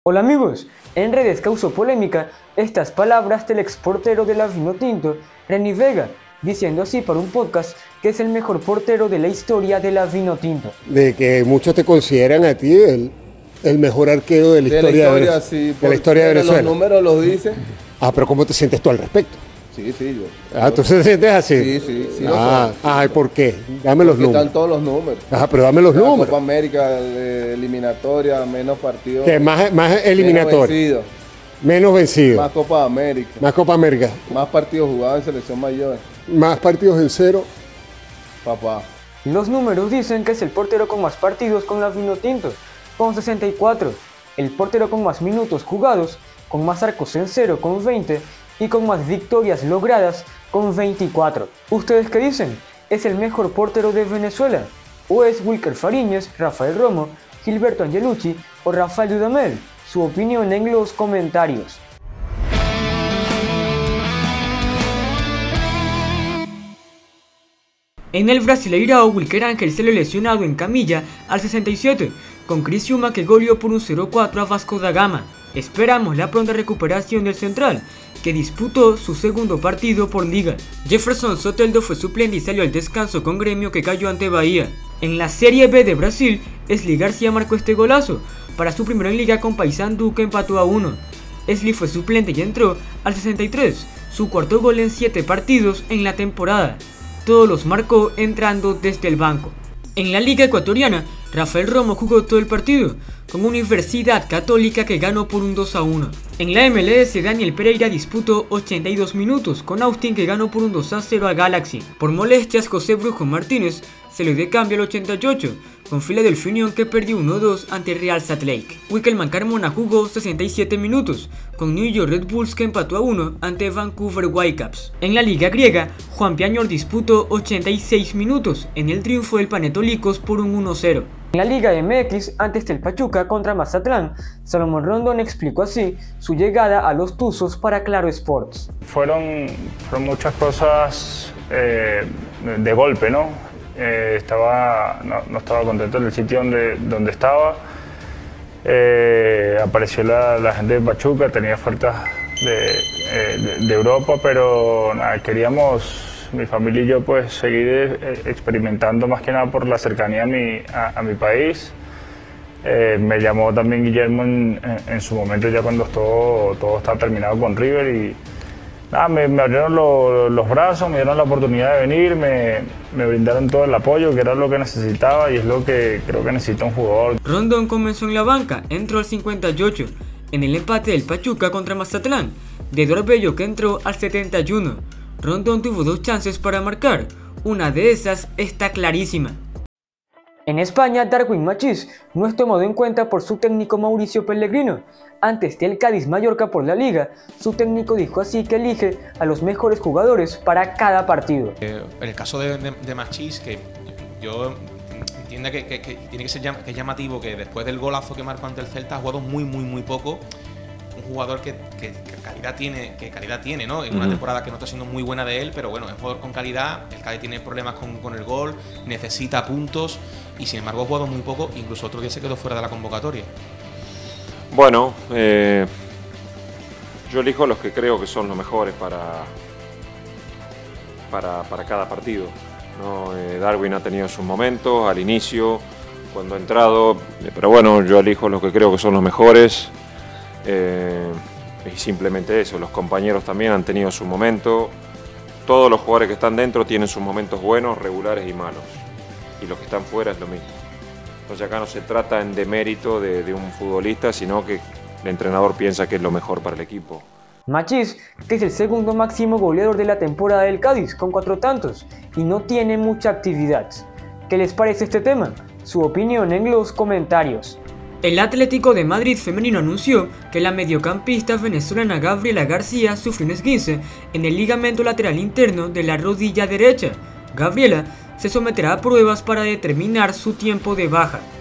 Hola amigos, en redes causó polémica estas palabras del exportero de la Vinotinto, Renny Vega, diciendo así para un podcast que es el mejor portero de la historia de la Vinotinto. De que muchos te consideran a ti el mejor arquero de la historia de Venezuela. Los números los dicen. Pero ¿cómo te sientes tú al respecto? Sí, yo. ¿Tú te sientes así? Sí. ¿Y por qué? Dame los números. Están todos los números. Pero dame los números. Copa América, eliminatoria, menos partidos. ¿Qué? Más eliminatoria. Menos vencido. Más Copa América. Más Copa América. Más partidos jugados en selección mayor. Más partidos en cero. Papá. Los números dicen que es el portero con más partidos con la Vinotinto, con 64. El portero con más minutos jugados, con más arcos en cero, con 20. Y con más victorias logradas, con 24. ¿Ustedes qué dicen? ¿Es el mejor portero de Venezuela? ¿O es Wilker Fariñez, Rafael Romo, Gilberto Angelucci o Rafael Dudamel? Su opinión en los comentarios. En el Brasileirao, Wilker Ángel se le lesionado en camilla al 67, con Criciúma que goleó por un 0-4 a Vasco da Gama. Esperamos la pronta recuperación del central, que disputó su segundo partido por liga. Jefferson Soteldo fue suplente y salió al descanso con Gremio que cayó ante Bahía. En la Serie B de Brasil, Esli García marcó este golazo para su primero en liga con Paysandu que empató a 1. Esli fue suplente y entró al 63, su cuarto gol en 7 partidos en la temporada. Todos los marcó entrando desde el banco. En la Liga Ecuatoriana, Rafael Romo jugó todo el partido, con Universidad Católica que ganó por un 2-1. En la MLS, Daniel Pereira disputó 82 minutos, con Austin que ganó por un 2-0 a Galaxy. Por molestias, José Brujo Martínez se le dio cambio al 88, con Philadelphia Union que perdió 1-2 ante Real Salt Lake. Wickelman Carmona jugó 67 minutos, con New York Red Bulls que empató a 1 ante Vancouver Whitecaps. En la Liga Griega, Juan Piañor disputó 86 minutos en el triunfo del Panetolikos por un 1-0. En la Liga MX, antes del Pachuca contra Mazatlán, Salomón Rondón explicó así su llegada a los Tuzos para Claro Sports. Fueron muchas cosas de golpe, ¿no? No estaba contento en el sitio donde estaba. Apareció la gente de Pachuca, tenía ofertas de Europa, pero nada, queríamos, mi familia y yo, pues seguir experimentando más que nada por la cercanía a mi país. Me llamó también Guillermo en su momento, ya cuando todo estaba terminado con River, y nada, me abrieron los brazos, me dieron la oportunidad de venir, me brindaron todo el apoyo, que era lo que necesitaba y es lo que creo que necesita un jugador. Rondón comenzó en la banca, entró al 58, en el empate del Pachuca contra Mazatlán, de Eduardo Bello que entró al 71. Rondón tuvo 2 chances para marcar, una de esas está clarísima. En España, Darwin Machís no es tomado en cuenta por su técnico Mauricio Pellegrino. Antes del Cádiz Mallorca por la Liga, su técnico dijo así que elige a los mejores jugadores para cada partido. En el caso de Machís, que yo entiendo que tiene que ser llamativo, que después del golazo que marcó ante el Celta ha jugado muy poco. Un jugador que calidad tiene, ¿no? En una temporada que no está siendo muy buena de él, pero bueno, es un jugador con calidad. El Cádiz tiene problemas con el gol, necesita puntos y sin embargo ha jugado muy poco, incluso otro día se quedó fuera de la convocatoria. Bueno, yo elijo los que creo que son los mejores para cada partido, ¿no? Darwin ha tenido sus momentos al inicio, cuando ha entrado, pero bueno, yo elijo los que creo que son los mejores. Y simplemente eso, los compañeros también han tenido su momento. Todos los jugadores que están dentro tienen sus momentos buenos, regulares y malos, y los que están fuera es lo mismo. Entonces acá no se trata en demérito de un futbolista, sino que el entrenador piensa que es lo mejor para el equipo. Machís, que es el segundo máximo goleador de la temporada del Cádiz, con 4 tantos, y no tiene mucha actividad. ¿Qué les parece este tema? Su opinión en los comentarios. El Atlético de Madrid femenino anunció que la mediocampista venezolana Gabriela García sufrió un esguince en el ligamento lateral interno de la rodilla derecha. Gabriela se someterá a pruebas para determinar su tiempo de baja.